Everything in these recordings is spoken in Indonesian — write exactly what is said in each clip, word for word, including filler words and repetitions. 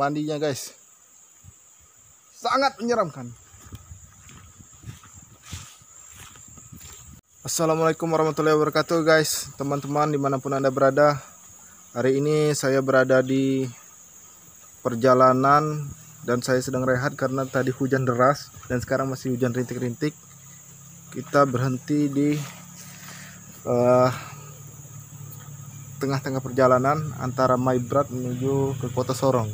mandinya guys. Sangat menyeramkan. Assalamualaikum warahmatullahi wabarakatuh guys. Teman-teman dimanapun anda berada, hari ini saya berada di perjalanan dan saya sedang rehat karena tadi hujan deras dan sekarang masih hujan rintik-rintik. Kita berhenti di uh, tengah-tengah perjalanan antara Maibrat menuju ke Kota Sorong,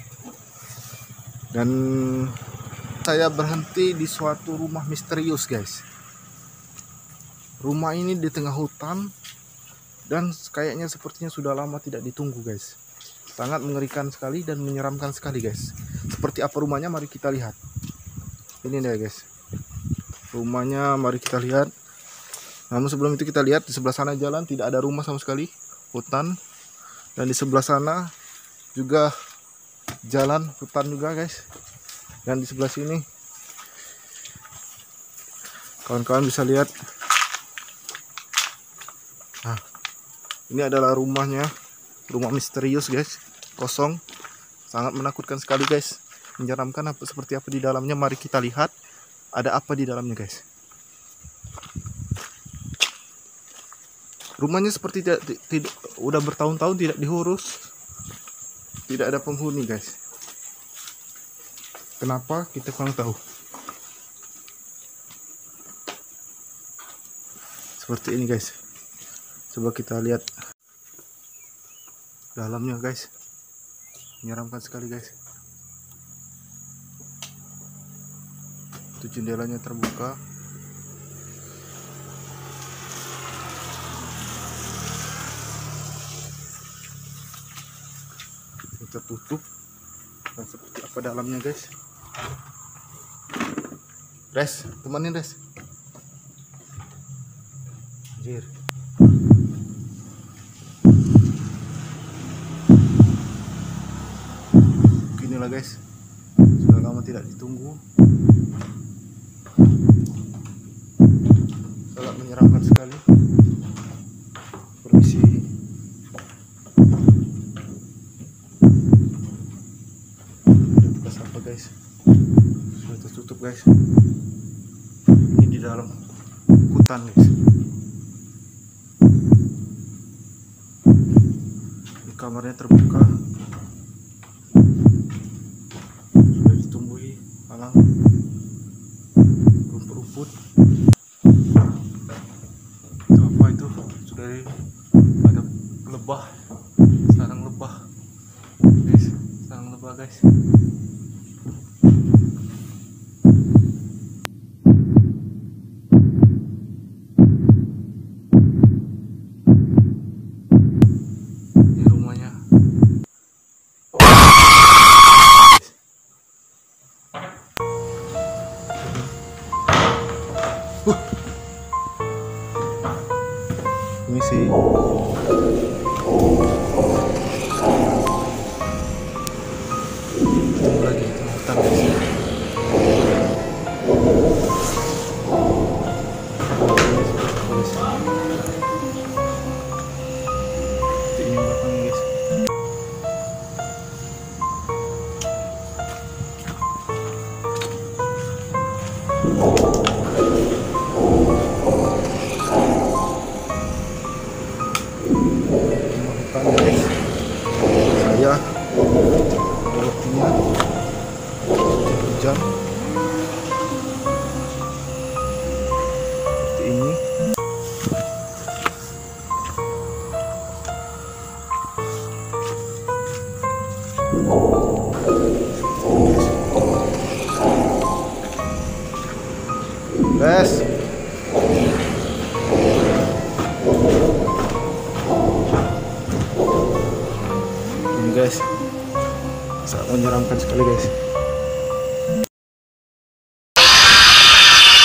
dan saya berhenti di suatu rumah misterius guys. Rumah ini di tengah hutan dan kayaknya sepertinya sudah lama tidak ditunggu guys. Sangat mengerikan sekali dan menyeramkan sekali guys. Seperti apa rumahnya, mari kita lihat. Ini dia guys, rumahnya, mari kita lihat. Namun sebelum itu kita lihat di sebelah sana jalan tidak ada rumah sama sekali, hutan. Dan di sebelah sana juga jalan hutan juga guys. Dan di sebelah sini kawan-kawan bisa lihat. Nah, ini adalah rumahnya, rumah misterius guys, kosong, sangat menakutkan sekali guys, menyeramkan. Apa seperti apa di dalamnya, mari kita lihat. Ada apa di dalamnya guys. Rumahnya seperti tidak, tidak udah bertahun-tahun tidak diurus, tidak ada penghuni guys. Kenapa? Kita kurang tahu. Seperti ini guys. Coba kita lihat dalamnya guys. Menyeramkan sekali guys. Itu jendelanya terbuka. Tertutup. Dan seperti apa dalamnya guys. Res, temanin Res. Anjir. Beginilah guys, sudah lama tidak ditunggu. Sangat menyeramkan sekali. Permisi. Ada bekas apa guys? Sudah tertutup guys. Ini di dalam hutan guys. Ini kamarnya terbuka. Sudah ditumbuhi alang rumput-rumput. Itu apa itu? Sudah ada lebah, sarang lebah guys, sarang lebah guys. Ini rumahnya. Uh. Ini sih lagi hutan guys. Ini belakangnya guys. Saya melewatinya hujan seperti ini. Guys, ini guys, sangat menyeramkan sekali guys.